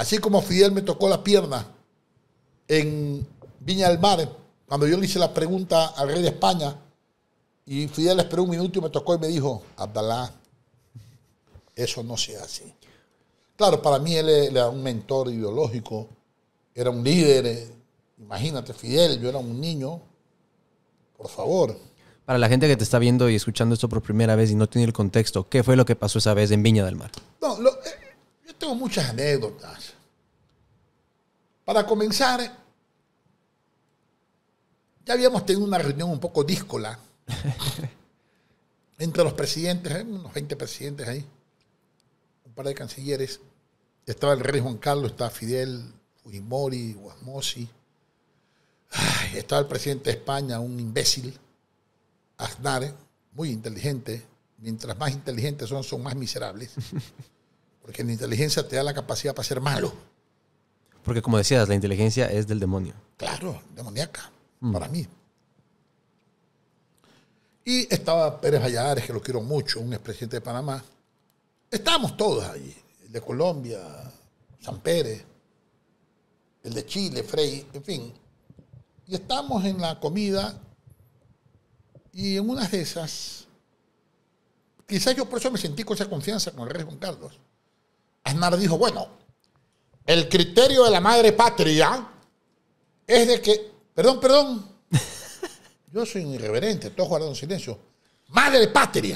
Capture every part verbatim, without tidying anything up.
Así como Fidel me tocó la pierna en Viña del Mar, cuando yo le hice la pregunta al rey de España, y Fidel esperó un minuto y me tocó y me dijo, Abdalá, eso no se hace. Claro, para mí él era un mentor ideológico, era un líder. Eh, imagínate, Fidel, yo era un niño, por favor. Para la gente que te está viendo y escuchando esto por primera vez y no tiene el contexto, ¿qué fue lo que pasó esa vez en Viña del Mar? No, lo, eh, yo tengo muchas anécdotas. Para comenzar, ya habíamos tenido una reunión un poco díscola entre los presidentes, ¿eh? unos veinte presidentes ahí, un par de cancilleres. Estaba el rey Juan Carlos, estaba Fidel, Fujimori, Guasmosi. Ay, estaba el presidente de España, un imbécil, Aznar, muy inteligente. Mientras más inteligentes son, son más miserables. Porque la inteligencia te da la capacidad para ser malo. Porque como decías, la inteligencia es del demonio. Claro, demoníaca, mm. para mí. Y estaba Pérez Valladares, que lo quiero mucho, un expresidente de Panamá. Estábamos todos allí. El de Colombia, San Pérez, el de Chile, Frei, en fin. Y estábamos en la comida y en una de esas, quizás yo por eso me sentí con esa confianza con el rey Juan Carlos. Aznar dijo, bueno, el criterio de la madre patria es de que, perdón, perdón, yo soy un irreverente, todos guardando silencio. Madre patria.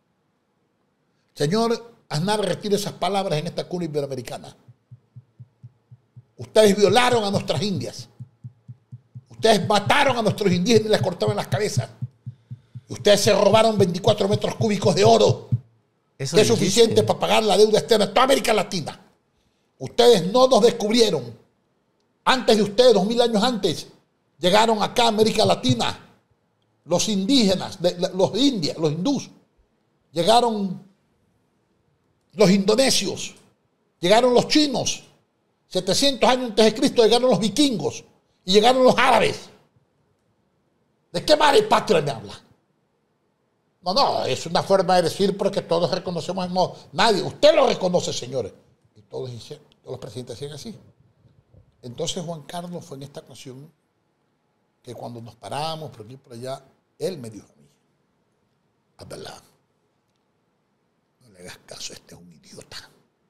Señor Aznar, retire esas palabras en esta cuna iberoamericana. Ustedes violaron a nuestras indias. Ustedes mataron a nuestros indígenas y les cortaban las cabezas. Y ustedes se robaron veinticuatro metros cúbicos de oro. Eso que es suficiente para pagar la deuda externa de toda América Latina. Ustedes no nos descubrieron. Antes de ustedes, dos mil años antes, llegaron acá a América Latina los indígenas, los indios, los hindús. Llegaron los indonesios, llegaron los chinos, setecientos años antes de Cristo llegaron los vikingos y llegaron los árabes. ¿De qué madre patria me habla? No, no, es una forma de decir porque todos reconocemos, no, nadie, usted lo reconoce, señores. Y todos, todos los presidentes decían así. Entonces Juan Carlos fue en esta ocasión que cuando nos paramos por aquí y por allá, él me dijo a mí, Abdalá, no le hagas caso, este es un idiota.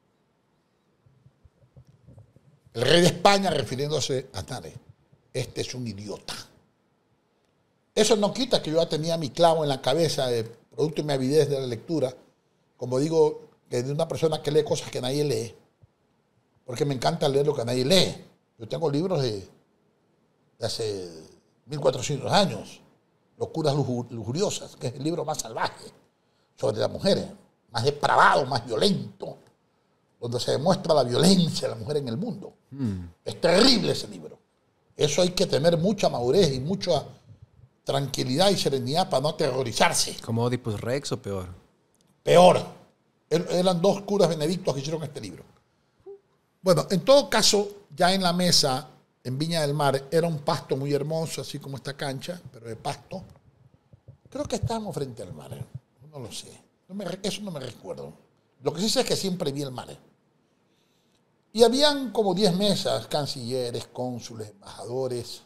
El rey de España, refiriéndose a Aznar, este es un idiota. Eso no quita que yo ya tenía mi clavo en la cabeza, de producto de mi avidez de la lectura, como digo, de una persona que lee cosas que nadie lee, porque me encanta leer lo que nadie lee. Yo tengo libros de, de hace mil cuatrocientos años, Locuras Lujuriosas, que es el libro más salvaje sobre las mujeres, más depravado, más violento, donde se demuestra la violencia de la mujer en el mundo. Mm. Es terrible ese libro. Eso hay que tener mucha madurez y mucha tranquilidad y serenidad para no aterrorizarse. ¿Como Oedipus Rex o peor? Peor. Eran dos curas benedictos que hicieron este libro. Bueno, en todo caso, ya en la mesa, en Viña del Mar, era un pasto muy hermoso, así como esta cancha, pero de pasto. Creo que estábamos frente al mar. No lo sé. No me, eso no me recuerdo. Lo que sí sé es que siempre vi el mar. Y habían como diez mesas, cancilleres, cónsules, embajadores.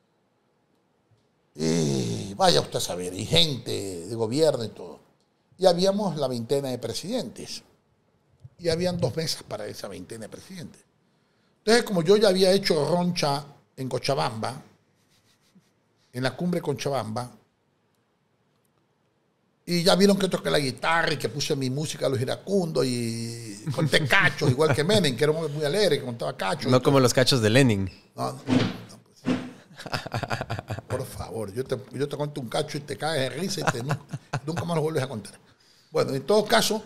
Y vaya usted a saber, y gente de gobierno y todo. Y habíamos la veintena de presidentes. Y habían dos mesas para esa veintena de presidentes. Entonces, como yo ya había hecho roncha en Cochabamba, en la cumbre de Cochabamba, y ya vieron que toqué la guitarra y que puse mi música a los iracundos y conté cachos, igual que Menem, que era un hombre muy alegre, que contaba cachos. No como los cachos de Lenin. No, no, no pues, por favor, yo te, yo te cuento un cacho y te caes de risa y te, nunca, nunca más lo vuelves a contar. Bueno, en todo caso,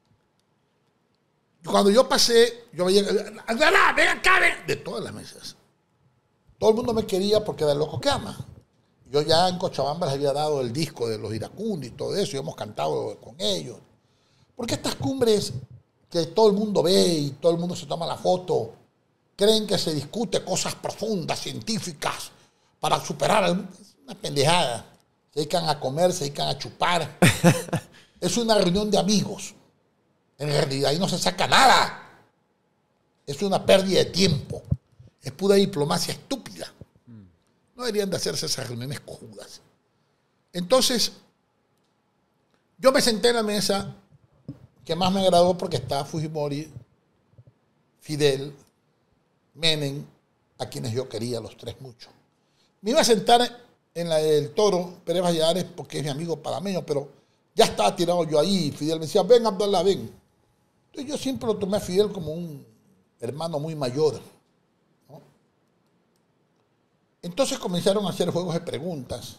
cuando yo pasé, yo veía, ven acá, ven, de todas las mesas. Todo el mundo me quería porque era el loco que ama. Yo ya en Cochabamba les había dado el disco de los iracundos y todo eso, y hemos cantado con ellos. Porque estas cumbres que todo el mundo ve y todo el mundo se toma la foto, creen que se discute cosas profundas, científicas, para superar. Es una pendejada. Se dedican a comer, se dedican a chupar. Es una reunión de amigos. En realidad ahí no se saca nada. Es una pérdida de tiempo. Es pura diplomacia estúpida. No deberían de hacerse esas reuniones cojudas. Entonces, yo me senté en la mesa que más me agradó porque estaba Fujimori, Fidel, Menem, a quienes yo quería, los tres mucho. Me iba a sentar en la del Toro, Pérez Valladares, porque es mi amigo panameño, pero ya estaba tirado yo ahí. Fidel me decía, ven, Abdallah, ven. Entonces yo siempre lo tomé a Fidel como un hermano muy mayor, ¿no? Entonces comenzaron a hacer juegos de preguntas.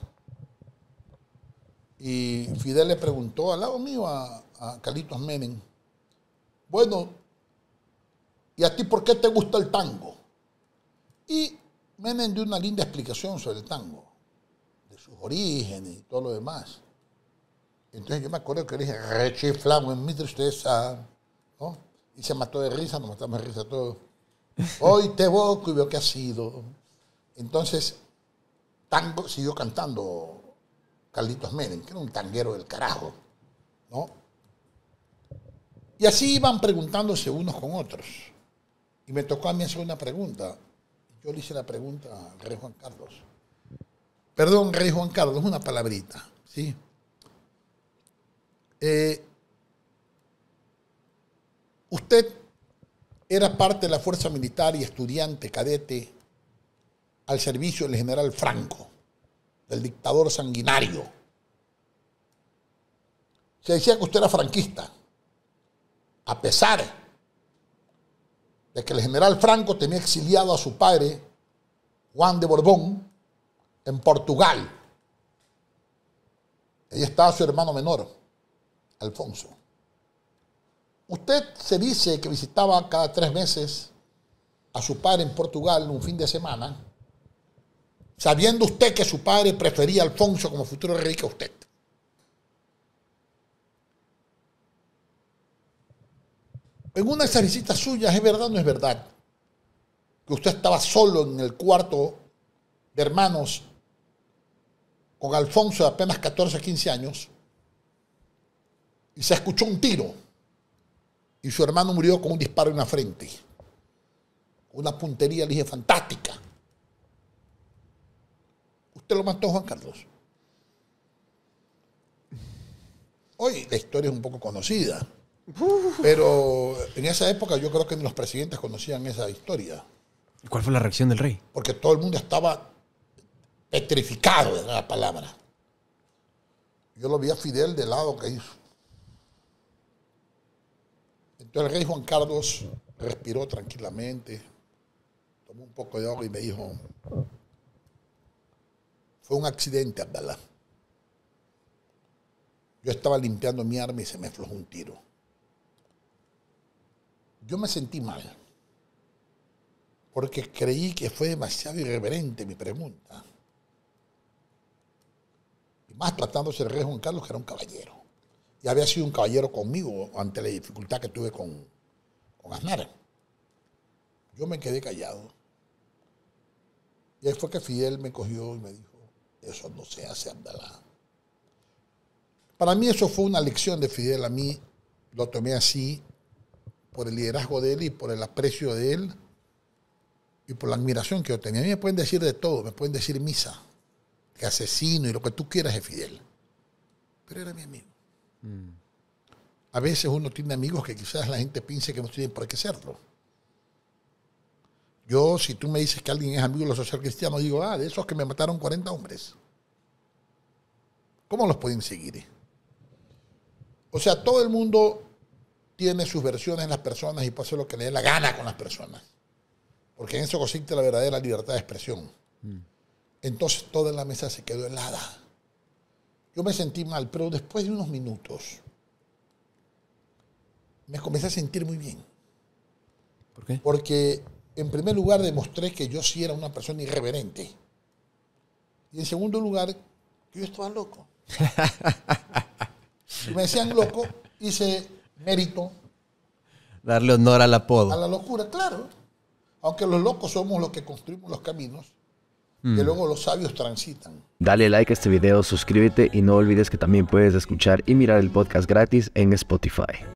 Y Fidel le preguntó al lado mío a, a Carlitos Menem, bueno, ¿y a ti por qué te gusta el tango? Y Menem dio una linda explicación sobre el tango, de sus orígenes y todo lo demás. Entonces yo me acuerdo que le dije, rechiflamos en mi tristeza, ¿no? Y se mató de risa, nos matamos de risa todos. Hoy te evoco y veo que ha sido. Entonces, tango siguió cantando Carlitos Menem, que era un tanguero del carajo, ¿no? Y así iban preguntándose unos con otros. Y me tocó a mí hacer una pregunta. Yo le hice la pregunta al rey Juan Carlos. Perdón, rey Juan Carlos, una palabrita, ¿sí? Eh, usted era parte de la fuerza militar y estudiante cadete al servicio del general Franco, del dictador sanguinario. Se decía que usted era franquista, a pesar de que el general Franco tenía exiliado a su padre, Juan de Borbón, en Portugal. Ahí estaba su hermano menor, Alfonso. Usted se dice que visitaba cada tres meses a su padre en Portugal un fin de semana, sabiendo usted que su padre prefería a Alfonso como futuro rey que a usted. En una de esas visitas suyas, ¿es verdad o no es verdad que usted estaba solo en el cuarto de hermanos con Alfonso de apenas catorce a quince años y se escuchó un tiro y su hermano murió con un disparo en la frente? Una puntería, le dije, fantástica. ¿Usted lo mató, Juan Carlos? Hoy la historia es un poco conocida, pero en esa época yo creo que ni los presidentes conocían esa historia. ¿Y cuál fue la reacción del rey? Porque todo el mundo estaba petrificado, era la palabra. Yo lo vi a Fidel del lado que hizo. Entonces el rey Juan Carlos respiró tranquilamente, tomó un poco de agua y me dijo, fue un accidente, Abdallah. Yo estaba limpiando mi arma y se me aflojó un tiro. Yo me sentí mal, porque creí que fue demasiado irreverente mi pregunta. Y más tratándose del rey Juan Carlos, que era un caballero. Y había sido un caballero conmigo ante la dificultad que tuve con, con Aznar. Yo me quedé callado. Y ahí fue que Fidel me cogió y me dijo, eso no se hace, Abdallah. Para mí eso fue una lección de Fidel. A mí lo tomé así por el liderazgo de él y por el aprecio de él y por la admiración que yo tenía. A mí me pueden decir de todo, me pueden decir misa, que asesino y lo que tú quieras de Fidel. Pero era mi amigo. Mm. A veces uno tiene amigos que quizás la gente piense que no tienen por qué serlo. Yo, si tú me dices que alguien es amigo de los socialcristianos, digo, ah, de esos que me mataron cuarenta hombres. ¿Cómo los pueden seguir? O sea, todo el mundo tiene sus versiones en las personas y puede hacer lo que le dé la gana con las personas. Porque en eso consiste la verdadera libertad de expresión. Mm. Entonces toda la mesa se quedó helada. Yo me sentí mal, pero después de unos minutos me comencé a sentir muy bien. ¿Por qué? Porque en primer lugar demostré que yo sí era una persona irreverente. Y en segundo lugar, que yo estaba loco. Si me decían loco, hice mérito. Darle honor al apodo. A la locura, claro. Aunque los locos somos los que construimos los caminos, mm. que luego los sabios transitan. Dale like a este video, suscríbete y no olvides que también puedes escuchar y mirar el podcast gratis en Spotify.